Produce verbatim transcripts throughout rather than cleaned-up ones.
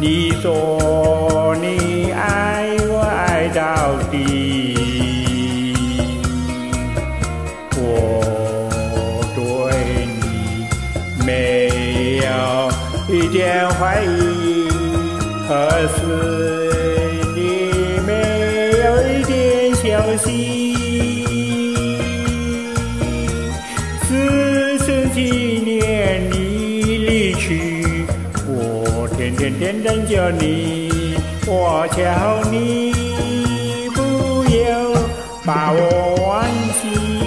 你说你爱我爱到底，我对你没有一点怀疑，可是你没有一点消息。四十几年你离去，我天天天等着你，我求你不要把我忘记。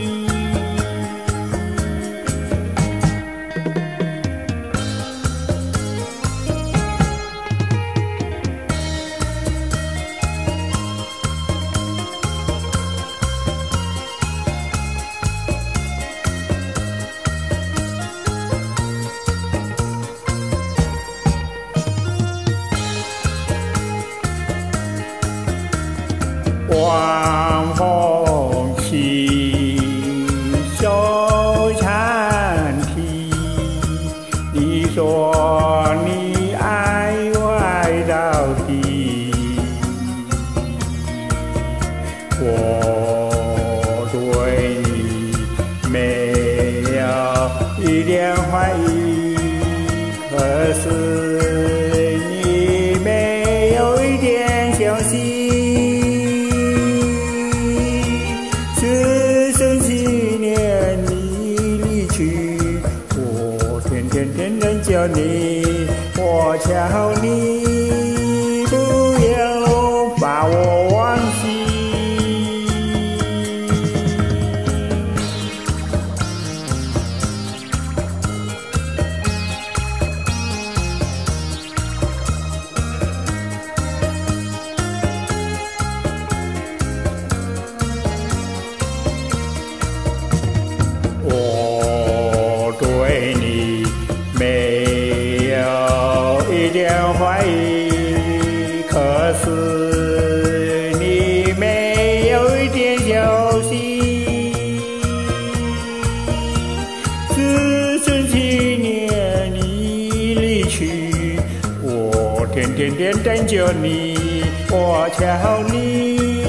晚风起，手长提，你说你爱我爱到底，我对你没有一点怀疑，可是你没有一点消息。四十几年你离去，我天天天等着你，我求你不要把我忘记。我对你没有一点怀疑，可是你没有一点消息。四十几年你离去，我天天天等着你，我求你